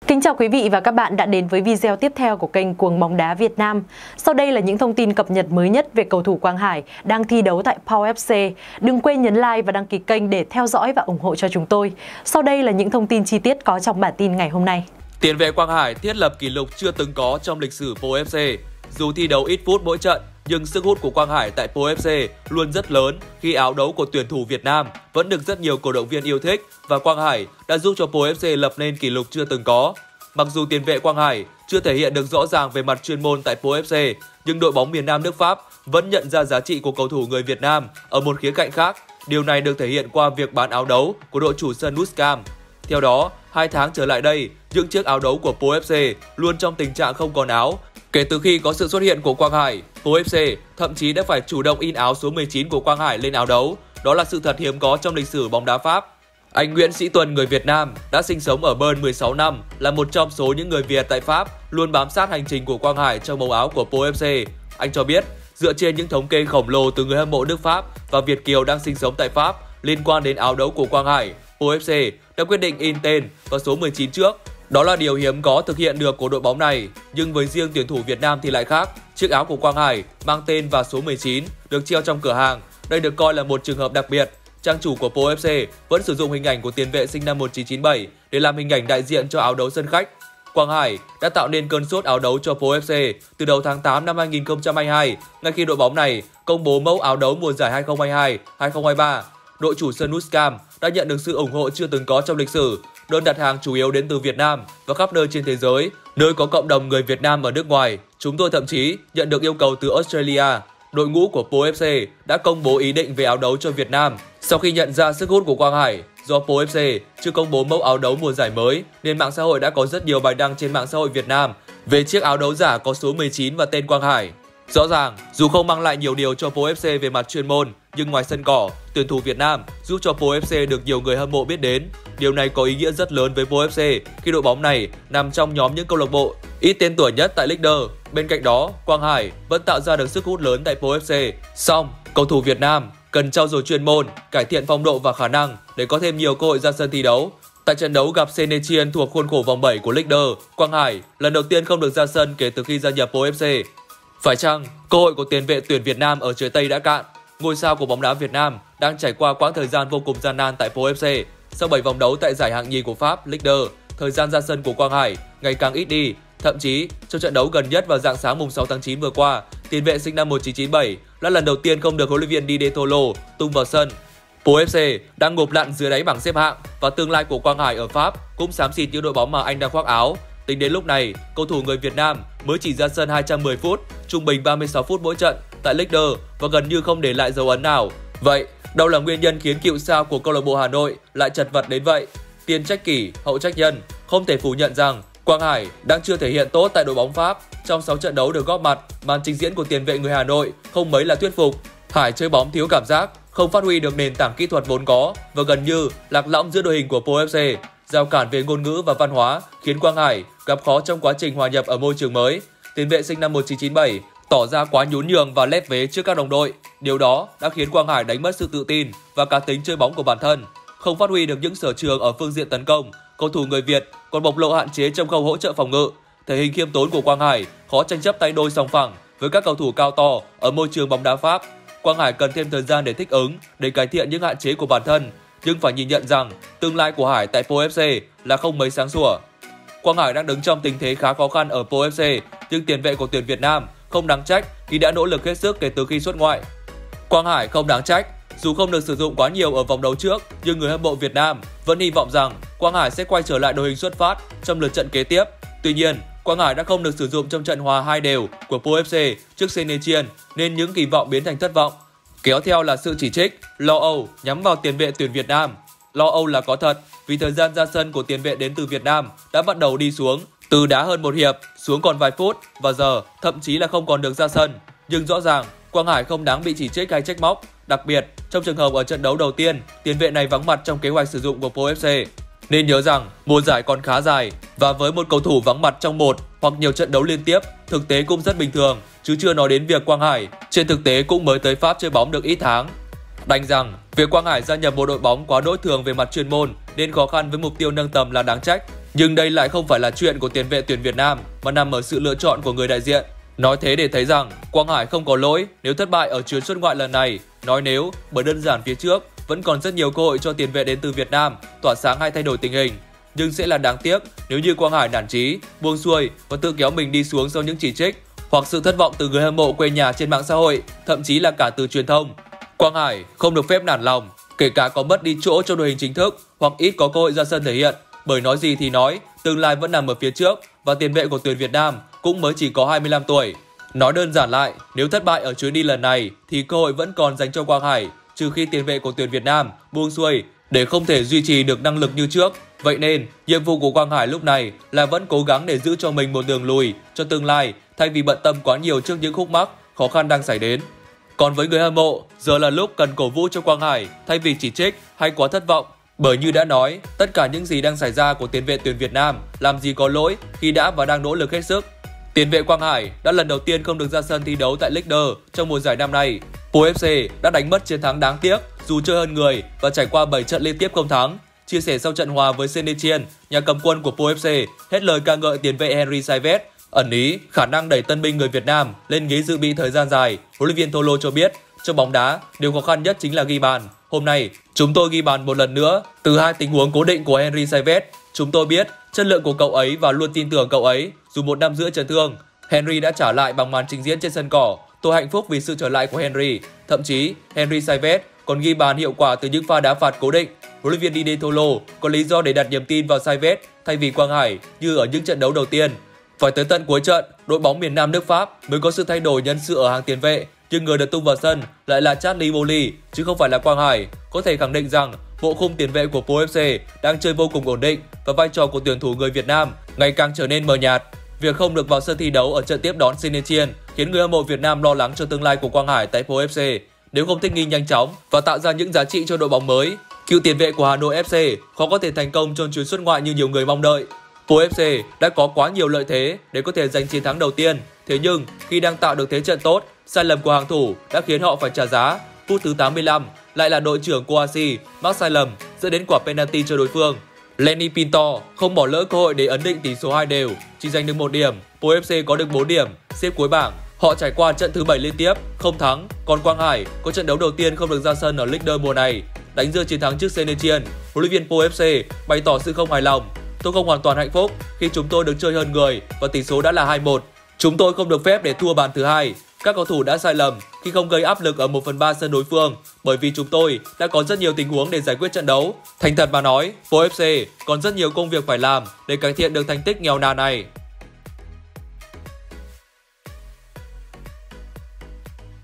Kính chào quý vị và các bạn đã đến với video tiếp theo của kênh Cuồng Bóng Đá Việt Nam. Sau đây là những thông tin cập nhật mới nhất về cầu thủ Quang Hải đang thi đấu tại PAOK FC. Đừng quên nhấn like và đăng ký kênh để theo dõi và ủng hộ cho chúng tôi. Sau đây là những thông tin chi tiết có trong bản tin ngày hôm nay. Tiền vệ Quang Hải thiết lập kỷ lục chưa từng có trong lịch sử PAOK FC. Dù thi đấu ít phút mỗi trận, nhưng sức hút của Quang Hải tại PAOK FC luôn rất lớn khi áo đấu của tuyển thủ Việt Nam vẫn được rất nhiều cổ động viên yêu thích và Quang Hải đã giúp cho PAOK FC lập nên kỷ lục chưa từng có. Mặc dù tiền vệ Quang Hải chưa thể hiện được rõ ràng về mặt chuyên môn tại PAOK FC, nhưng đội bóng miền Nam nước Pháp vẫn nhận ra giá trị của cầu thủ người Việt Nam ở một khía cạnh khác. Điều này được thể hiện qua việc bán áo đấu của đội chủ sân Nou Camp. Theo đó, 2 tháng trở lại đây, những chiếc áo đấu của PAOK FC luôn trong tình trạng không còn áo. Kể từ khi có sự xuất hiện của Quang Hải, PAOK FC thậm chí đã phải chủ động in áo số 19 của Quang Hải lên áo đấu. Đó là sự thật hiếm có trong lịch sử bóng đá Pháp. Anh Nguyễn Sĩ Tuần, người Việt Nam, đã sinh sống ở Bern 16 năm, là một trong số những người Việt tại Pháp luôn bám sát hành trình của Quang Hải trong màu áo của PAOK FC. Anh cho biết, dựa trên những thống kê khổng lồ từ người hâm mộ nước Pháp và Việt kiều đang sinh sống tại Pháp liên quan đến áo đấu của Quang Hải, PAOK FC đã quyết định in tên và số 19 trước. Đó là điều hiếm có thực hiện được của đội bóng này, nhưng với riêng tuyển thủ Việt Nam thì lại khác. Chiếc áo của Quang Hải mang tên và số 19 được treo trong cửa hàng. Đây được coi là một trường hợp đặc biệt. Trang chủ của PAOK FC vẫn sử dụng hình ảnh của tiền vệ sinh năm 1997 để làm hình ảnh đại diện cho áo đấu sân khách. Quang Hải đã tạo nên cơn sốt áo đấu cho PAOK FC từ đầu tháng 8 năm 2022, ngay khi đội bóng này công bố mẫu áo đấu mùa giải 2022-2023. Đội chủ sân Nou Camp đã nhận được sự ủng hộ chưa từng có trong lịch sử. Đơn đặt hàng chủ yếu đến từ Việt Nam và khắp nơi trên thế giới, nơi có cộng đồng người Việt Nam ở nước ngoài. Chúng tôi thậm chí nhận được yêu cầu từ Australia. Đội ngũ của PAOK FC đã công bố ý định về áo đấu cho Việt Nam. Sau khi nhận ra sức hút của Quang Hải, do PAOK FC chưa công bố mẫu áo đấu mùa giải mới, nên mạng xã hội đã có rất nhiều bài đăng trên mạng xã hội Việt Nam về chiếc áo đấu giả có số 19 và tên Quang Hải. Rõ ràng, dù không mang lại nhiều điều cho PAOK FC về mặt chuyên môn, nhưng ngoài sân cỏ, tuyển thủ Việt Nam giúp cho PAOK FC được nhiều người hâm mộ biết đến. Điều này có ý nghĩa rất lớn với PAOK FC khi đội bóng này nằm trong nhóm những câu lạc bộ ít tên tuổi nhất tại Ligue 1. Bên cạnh đó, Quang Hải vẫn tạo ra được sức hút lớn tại PAOK FC. Song, cầu thủ Việt Nam cần trau dồi chuyên môn, cải thiện phong độ và khả năng để có thêm nhiều cơ hội ra sân thi đấu. Tại trận đấu gặp Saint-Etienne thuộc khuôn khổ vòng 7 của Ligue 1, Quang Hải lần đầu tiên không được ra sân kể từ khi gia nhập PAOK FC. Phải chăng cơ hội của tiền vệ tuyển Việt Nam ở trời Tây đã cạn? Ngôi sao của bóng đá Việt Nam đang trải qua quãng thời gian vô cùng gian nan tại PAOK FC. Sau 7 vòng đấu tại giải hạng nhì của Pháp Ligue 1, thời gian ra sân của Quang Hải ngày càng ít đi. Thậm chí, trong trận đấu gần nhất vào rạng sáng mùng 6 tháng 9 vừa qua, tiền vệ sinh năm 1997 là lần đầu tiên không được huấn luyện viên Didier Tholo tung vào sân. PAOK FC đang ngộp lặn dưới đáy bảng xếp hạng và tương lai của Quang Hải ở Pháp cũng xám xịt như đội bóng mà anh đang khoác áo. Tính đến lúc này, cầu thủ người Việt Nam mới chỉ ra sân 210 phút, trung bình 36 phút mỗi trận tại Ligue 1 và gần như không để lại dấu ấn nào. Vậy, đâu là nguyên nhân khiến cựu sao của câu lạc bộ Hà Nội lại chật vật đến vậy? Tiền trách kỷ, hậu trách nhân. Không thể phủ nhận rằng Quang Hải đang chưa thể hiện tốt tại đội bóng Pháp. Trong 6 trận đấu được góp mặt, màn trình diễn của tiền vệ người Hà Nội không mấy là thuyết phục. Hải chơi bóng thiếu cảm giác, không phát huy được nền tảng kỹ thuật vốn có và gần như lạc lõng giữa đội hình của PAOK FC. Rào cản về ngôn ngữ và văn hóa khiến Quang Hải gặp khó trong quá trình hòa nhập ở môi trường mới. Tiền vệ sinh năm 1997 tỏ ra quá nhún nhường và lép vế trước các đồng đội. Điều đó đã khiến Quang Hải đánh mất sự tự tin và cá tính chơi bóng của bản thân. Không phát huy được những sở trường ở phương diện tấn công, cầu thủ người Việt còn bộc lộ hạn chế trong khâu hỗ trợ phòng ngự. Thể hình khiêm tốn của Quang Hải khó tranh chấp tay đôi song phẳng với các cầu thủ cao to ở môi trường bóng đá Pháp. Quang Hải cần thêm thời gian để thích ứng, để cải thiện những hạn chế của bản thân. Nhưng phải nhìn nhận rằng tương lai của Hải tại PAOK FC là không mấy sáng sủa. Quang Hải đang đứng trong tình thế khá khó khăn ở PAOK FC, nhưng tiền vệ của tuyển Việt Nam không đáng trách khi đã nỗ lực hết sức kể từ khi xuất ngoại. Quang Hải không đáng trách, dù không được sử dụng quá nhiều ở vòng đấu trước, nhưng người hâm mộ Việt Nam vẫn hy vọng rằng Quang Hải sẽ quay trở lại đội hình xuất phát trong lượt trận kế tiếp. Tuy nhiên, Quang Hải đã không được sử dụng trong trận hòa 2 đều của PAOK FC trước Saint-Etienne nên những kỳ vọng biến thành thất vọng. Kéo theo là sự chỉ trích, lo âu nhắm vào tiền vệ tuyển Việt Nam. Lo âu là có thật vì thời gian ra sân của tiền vệ đến từ Việt Nam đã bắt đầu đi xuống, từ đá hơn một hiệp xuống còn vài phút và giờ thậm chí là không còn được ra sân. Nhưng rõ ràng Quang Hải không đáng bị chỉ trích hay trách móc, đặc biệt trong trường hợp ở trận đấu đầu tiên tiền vệ này vắng mặt trong kế hoạch sử dụng của PAOK FC. Nên nhớ rằng mùa giải còn khá dài và với một cầu thủ vắng mặt trong một hoặc nhiều trận đấu liên tiếp, thực tế cũng rất bình thường, chứ chưa nói đến việc Quang Hải trên thực tế cũng mới tới Pháp chơi bóng được ít tháng. Đành rằng việc Quang Hải gia nhập một đội bóng quá đỗi thường về mặt chuyên môn nên khó khăn với mục tiêu nâng tầm là đáng trách. Nhưng đây lại không phải là chuyện của tiền vệ tuyển Việt Nam mà nằm ở sự lựa chọn của người đại diện. Nói thế để thấy rằng Quang Hải không có lỗi nếu thất bại ở chuyến xuất ngoại lần này. Nói nếu, bởi đơn giản phía trước vẫn còn rất nhiều cơ hội cho tiền vệ đến từ Việt Nam tỏa sáng hay thay đổi tình hình. Nhưng sẽ là đáng tiếc nếu như Quang Hải nản chí, buông xuôi và tự kéo mình đi xuống sau những chỉ trích hoặc sự thất vọng từ người hâm mộ quê nhà trên mạng xã hội, thậm chí là cả từ truyền thông. Quang Hải không được phép nản lòng, kể cả có mất đi chỗ trong đội hình chính thức hoặc ít có cơ hội ra sân thể hiện, bởi nói gì thì nói, tương lai vẫn nằm ở phía trước và tiền vệ của tuyển Việt Nam cũng mới chỉ có 25 tuổi. Nói đơn giản lại, nếu thất bại ở chuyến đi lần này thì cơ hội vẫn còn dành cho Quang Hải, trừ khi tiền vệ của tuyển Việt Nam buông xuôi để không thể duy trì được năng lực như trước. Vậy nên, nhiệm vụ của Quang Hải lúc này là vẫn cố gắng để giữ cho mình một đường lùi cho tương lai, thay vì bận tâm quá nhiều trước những khúc mắc, khó khăn đang xảy đến. Còn với người hâm mộ, giờ là lúc cần cổ vũ cho Quang Hải thay vì chỉ trích hay quá thất vọng. Bởi như đã nói, tất cả những gì đang xảy ra của tiền vệ tuyển Việt Nam làm gì có lỗi khi đã và đang nỗ lực hết sức. Tiền vệ Quang Hải đã lần đầu tiên không được ra sân thi đấu tại League 1 trong mùa giải năm nay. POFC đã đánh mất chiến thắng đáng tiếc dù chơi hơn người và trải qua 7 trận liên tiếp không thắng. Chia sẻ sau trận hòa với Saint-Etienne, nhà cầm quân của POFC hết lời ca ngợi tiền vệ Henry Saivet, ẩn ý khả năng đẩy tân binh người Việt Nam lên ghế dự bị thời gian dài. Huấn luyện viên Tholo cho biết, trong bóng đá, điều khó khăn nhất chính là ghi bàn. Hôm nay, chúng tôi ghi bàn một lần nữa từ 2 tình huống cố định của Henry Saivet. Chúng tôi biết chất lượng của cậu ấy và luôn tin tưởng cậu ấy dù 1 năm rưỡi chấn thương. Henry đã trả lại bằng màn trình diễn trên sân cỏ. Tôi hạnh phúc vì sự trở lại của Henry. Thậm chí, Henry Saivet còn ghi bàn hiệu quả từ những pha đá phạt cố định. Huấn luyện viên Didier Tholo có lý do để đặt niềm tin vào Saivet thay vì Quang Hải như ở những trận đấu đầu tiên. Phải tới tận cuối trận, đội bóng miền Nam nước Pháp mới có sự thay đổi nhân sự ở hàng tiền vệ, nhưng người được tung vào sân lại là Charlie Boli chứ không phải là Quang Hải. Có thể khẳng định rằng bộ khung tiền vệ của POFC đang chơi vô cùng ổn định và vai trò của tuyển thủ người Việt Nam ngày càng trở nên mờ nhạt. Việc không được vào sân thi đấu ở trận tiếp đón Saint-Etienne khiến người hâm mộ Việt Nam lo lắng cho tương lai của Quang Hải tại POFC. Nếu không thích nghi nhanh chóng và tạo ra những giá trị cho đội bóng mới, cựu tiền vệ của Hà Nội FC khó có thể thành công trong chuyến xuất ngoại như nhiều người mong đợi. POFC đã có quá nhiều lợi thế để có thể giành chiến thắng đầu tiên, thế nhưng khi đang tạo được thế trận tốt, sai lầm của hàng thủ đã khiến họ phải trả giá. Phút thứ 85 lại là đội trưởng Kouassi mắc sai lầm dẫn đến quả penalty cho đối phương. Lenny Pinto không bỏ lỡ cơ hội để ấn định tỷ số 2 đều, chỉ giành được 1 điểm. POFC có được 4 điểm, xếp cuối bảng. Họ trải qua trận thứ 7 liên tiếp không thắng, còn Quang Hải có trận đấu đầu tiên không được ra sân ở League 1 mùa này. Đánh rơi chiến thắng trước Saint-Etienne, huấn luyện viên POFC bày tỏ sự không hài lòng. Tôi không hoàn toàn hạnh phúc khi chúng tôi được chơi hơn người và tỷ số đã là 2-1. Chúng tôi không được phép để thua bàn thứ hai. Các cầu thủ đã sai lầm khi không gây áp lực ở 1/3 sân đối phương, bởi vì chúng tôi đã có rất nhiều tình huống để giải quyết trận đấu. Thành thật mà nói, POFC còn rất nhiều công việc phải làm để cải thiện được thành tích nghèo nàn này.